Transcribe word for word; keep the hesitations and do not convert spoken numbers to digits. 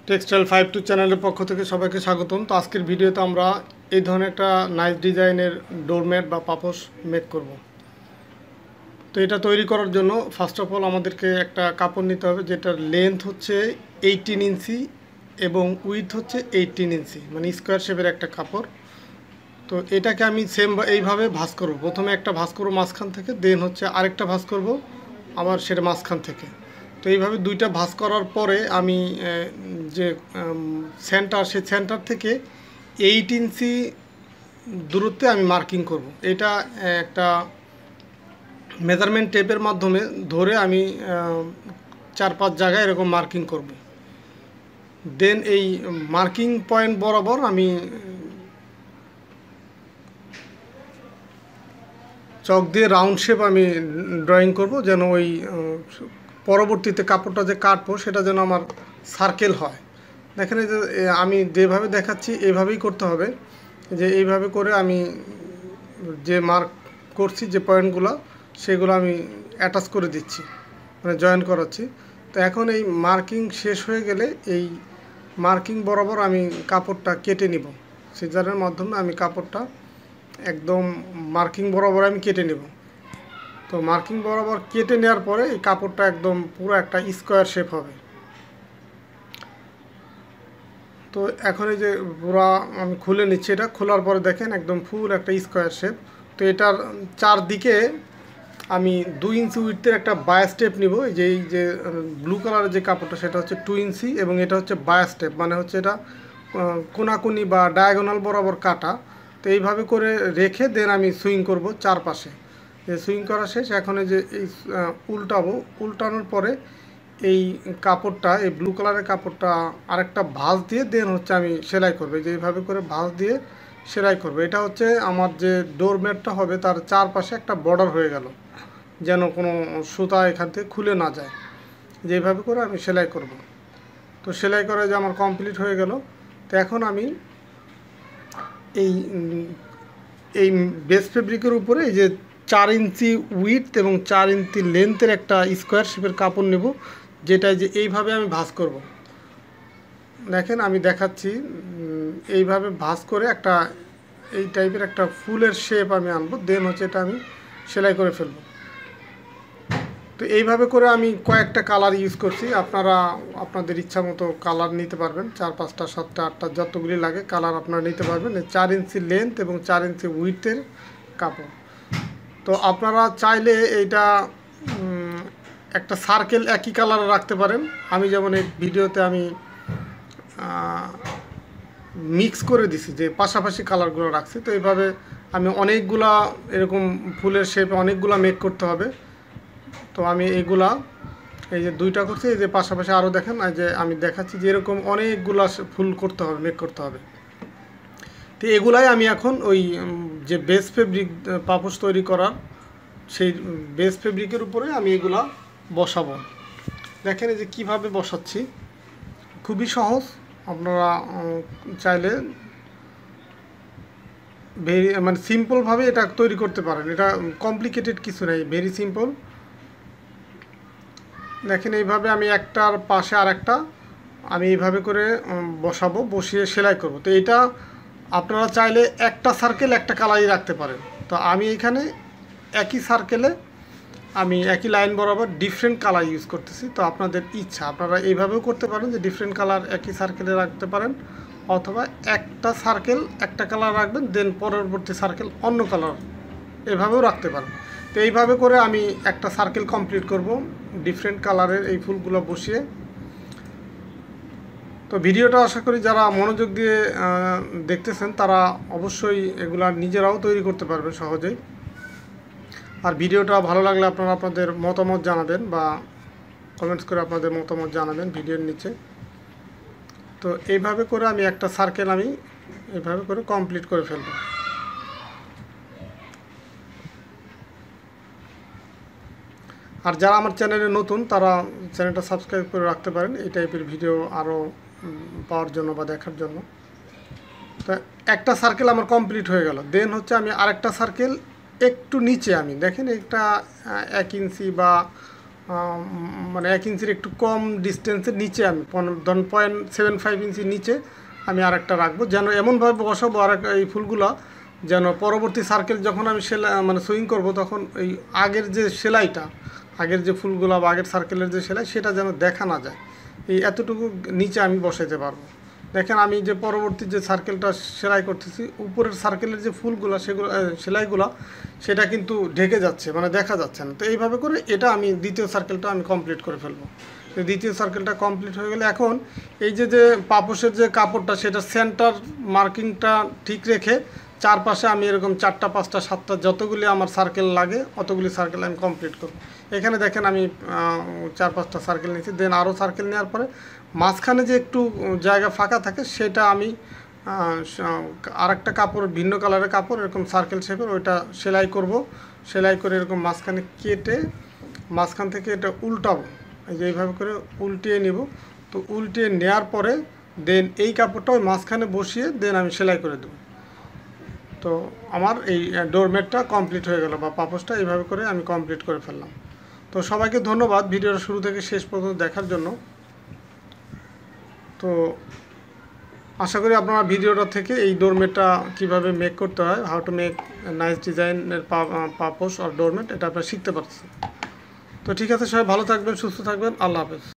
Textile five two চ্যানেলের পক্ষ থেকে সবাইকে স্বাগতম। তো আজকের ভিডিওতে আমরা এই ধরনের একটা নাইস ডিজাইনের ডোরম্যাট বা পাপোশ মেক করব। তো এটা তৈরি করার জন্য ফার্স্ট অফ অল আমাদেরকে একটা কাপড় নিতে হবে, যেটার লেন্থ হচ্ছে এইটিন ইঞ্চি এবং উইথ হচ্ছে এইটিন ইঞ্চি, মানে স্কোয়ার শেপের একটা কাপড়। তো এটাকে আমি সেম এইভাবে ভাঁজ করব। প্রথমে একটা ভাঁজ করবো মাঝখান থেকে, দেন হচ্ছে আরেকটা ভাঁজ করব আবার সেটা মাঝখান থেকে। তো এইভাবে দুইটা ভাঁজ করার পরে আমি যে সেন্টার, সেই সেন্টার থেকে এইট ইঞ্চি দূরত্বে আমি মার্কিং করব। এটা একটা মেজারমেন্ট টেপের মাধ্যমে ধরে আমি চার পাঁচ জায়গায় এরকম মার্কিং করব। দেন এই মার্কিং পয়েন্ট বরাবর আমি চক দিয়ে রাউন্ড শেপ আমি ড্রয়িং করব, যেন ওই পরবর্তীতে কাপড়টা যে কাটবো সেটা যেন আমার সার্কেল হয়। দেখেন এই যে আমি যেভাবে দেখাচ্ছি এইভাবেই করতে হবে, যে এইভাবে করে আমি যে মার্ক করছি যে পয়েন্টগুলো সেগুলো আমি অ্যাটাচ করে দিচ্ছি, মানে জয়েন করাচ্ছি। তো এখন এই মার্কিং শেষ হয়ে গেলে এই মার্কিং বরাবর আমি কাপড়টা কেটে নিব। সিজারের মাধ্যমে আমি কাপড়টা একদম মার্কিং বরাবর আমি কেটে নেব। তো মার্কিং বরাবর কেটে নেওয়ার পরে এই কাপড়টা একদম পুরো একটা স্কোয়ার শেপ হবে। তো এখন এই যে পুরো আমি খুলে নিচ্ছি, এটা খোলার পরে দেখেন একদম ফুল একটা স্কোয়ার শেপ। তো এটার চারদিকে আমি দুই ইঞ্চি উইথের একটা বায়া স্টেপ নিব। এই যে এই যে ব্লু কালারের যে কাপড়টা সেটা হচ্ছে টু ইঞ্চি এবং এটা হচ্ছে বায়া স্টেপ, মানে হচ্ছে এটা কোনাকুনি বা ডায়াগোনাল বরাবর কাটা। তো এইভাবে করে রেখে দেন আমি সুইং করব চারপাশে। যে সুইং করা শেষ, এখন এই যে এই উল্টাবো, উল্টানোর পরে এই কাপড়টা, এই ব্লু কালারের কাপড়টা আরেকটা ভাঁজ দিয়ে দেন হচ্ছে আমি সেলাই করবো। যে এইভাবে করে ভাঁজ দিয়ে সেলাই করবো। এটা হচ্ছে আমার যে ডোরম্যাটটা হবে তার চারপাশে একটা বর্ডার হয়ে গেল, যেন কোনো সুতা এখান থেকে খুলে না যায়। যেভাবে করে আমি সেলাই করব। তো সেলাই করা যে আমার কমপ্লিট হয়ে গেল। তো এখন আমি এই এই বেস ফেব্রিকের উপরে এই যে চার ইঞ্চি উইথ এবং চার ইঞ্চি লেন্থের একটা স্কোয়ার শেপের কাপড় নেব, যেটা যে এইভাবে আমি ভাঁজ করব। দেখেন আমি দেখাচ্ছি, এইভাবে ভাঁজ করে একটা এই টাইপের একটা ফুলের শেপ আমি আনবো, দেন হচ্ছে এটা আমি সেলাই করে ফেলব। তো এইভাবে করে আমি কয়েকটা কালার ইউজ করছি। আপনারা আপনাদের ইচ্ছা মতো কালার নিতে পারবেন, চার পাঁচটা সাতটা আটটা যতগুলি লাগে কালার আপনারা নিতে পারবেন। চার ইঞ্চি লেন্থ এবং চার ইঞ্চি উইথের কাপড়। তো আপনারা চাইলে এইটা একটা সার্কেল একই কালারে রাখতে পারেন। আমি যেমন এই ভিডিওতে আমি মিক্স করে দিছি, যে পাশাপাশি কালারগুলো রাখছি। তো এইভাবে আমি অনেকগুলা এরকম ফুলের শেপে অনেকগুলা মেক করতে হবে। তো আমি এইগুলা এই যে দুইটা করছি, এই যে পাশাপাশি আরও দেখেন, এই যে আমি দেখাচ্ছি যে এরকম অনেকগুলা ফুল করতে হবে, মেক করতে হবে। তো এগুলাই আমি এখন ওই যে বেস ফেব্রিক পাপোশ তৈরি করার সেই বেস ফেব্রিকের উপরে আমি এগুলা বসাবো। দেখেন এই যে কীভাবে বসাচ্ছি, খুবই সহজ। আপনারা চাইলে ভেরি মানে সিম্পলভাবে এটা তৈরি করতে পারেন। এটা কমপ্লিকেটেড কিছু নেই, ভেরি সিম্পল। দেখেন এইভাবে আমি একটার পাশে আরেকটা আমি এইভাবে করে বসাবো, বসিয়ে সেলাই করব। তো এটা আপনারা চাইলে একটা সার্কেল একটা কালারই রাখতে পারেন। তো আমি এখানে একই সার্কেলে আমি একই লাইন বরাবর ডিফারেন্ট কালার ইউজ করতেছি। তো আপনাদের ইচ্ছা, আপনারা এইভাবেও করতে পারেন যে ডিফারেন্ট কালার একই সার্কেলে রাখতে পারেন, অথবা একটা সার্কেল একটা কালার রাখবেন, দেন পরবর্তী সার্কেল অন্য কালার, এভাবেও রাখতে পারেন। তো এইভাবে করে আমি একটা সার্কেল কমপ্লিট করব ডিফারেন্ট কালারের এই ফুলগুলো বসিয়ে। তো ভিডিওটা আশা করি যারা মনোযোগ দিয়ে দেখতেছেন তারা অবশ্যই এগুলা নিজেরাও তৈরি করতে পারবেন সহজেই। আর ভিডিওটা ভালো লাগলে আপনারা আপনাদের মতামত জানাবেন বা কমেন্টস করে আপনাদের মতামত জানাবেন ভিডিওর নিচে। তো এইভাবে করে আমি একটা সার্কেল আমি এইভাবে করে কমপ্লিট করে ফেলব। আর যারা আমার চ্যানেলে নতুন তারা চ্যানেলটা সাবস্ক্রাইব করে রাখতে পারেন এই টাইপের ভিডিও আরও পাওয়ার জন্য বা দেখার জন্য। তো একটা সার্কেল আমার কমপ্লিট হয়ে গেল। দেন হচ্ছে আমি আরেকটা সার্কেল একটু নিচে আমি দেখেন একটা এক ইঞ্চি বা মানে এক ইঞ্চির একটু কম ডিস্টেন্সের নিচে আমি ধরুন পয়েন্ট সেভেন ফাইভ ইঞ্চির নিচে আমি আর একটা রাখবো, যেন এমনভাবে বসাবো আর এই ফুলগুলো যেন পরবর্তী সার্কেল যখন আমি সেলাই মানে সুইং করব তখন এই আগের যে সেলাইটা, আগের যে ফুলগুলো বা আগের সার্কেলের যে সেলাই সেটা যেন দেখা না যায়, এই এতটুকু নিচে আমি বসাইতে পারবো। দেখেন আমি যে পরবর্তী যে সার্কেলটা সেলাই করতেছি, উপরের সার্কেলের যে ফুলগুলো সেগুলো সেলাইগুলো সেটা কিন্তু ঢেকে যাচ্ছে, মানে দেখা যাচ্ছে না। তো এইভাবে করে এটা আমি দ্বিতীয় সার্কেলটা আমি কমপ্লিট করে ফেলবো। তো দ্বিতীয় সার্কেলটা কমপ্লিট হয়ে গেলে এখন এই যে যে পাপোশের যে কাপড়টা সেটা সেন্টার মার্কিংটা ঠিক রেখে চারপাশে আমি এরকম চারটা পাঁচটা সাতটা যতগুলি আমার সার্কেল লাগে অতগুলি সার্কেল আমি কমপ্লিট করব। এখানে দেখেন আমি চার পাঁচটা সার্কেল নিয়েছি, দেন আরও সার্কেল নেওয়ার পরে মাঝখানে যে একটু জায়গা ফাঁকা থাকে সেটা আমি আরেকটা কাপড়, ভিন্ন কালারের কাপড় এরকম সার্কেল শেপের ওইটা সেলাই করব। সেলাই করে এরকম মাঝখানে কেটে মাঝখান থেকে এটা উল্টাবো, এই যে এইভাবে করে উল্টিয়ে নিব। তো উল্টিয়ে নেওয়ার পরে দেন এই কাপড়টা ওই মাঝখানে বসিয়ে দেন আমি সেলাই করে দেবো। তো আমার এই ডোরমেটটা কমপ্লিট হয়ে গেল, বা পাপোশটা এইভাবে করে আমি কমপ্লিট করে ফেললাম। তো সবাইকে ধন্যবাদ ভিডিওটা শুরু থেকে শেষ পর্যন্ত দেখার জন্য। তো আশা করি আপনারা ভিডিওটা থেকে এই ডোরমেটটা কীভাবে মেক করতে হয়, হাউ টু মেক নাইস ডিজাইনের পাপোশ আর ডোরমেট, এটা আপনারা শিখতে পারছেন। তো ঠিক আছে, সবাই ভালো থাকবেন, সুস্থ থাকবেন, আল্লাহ হাফেজ।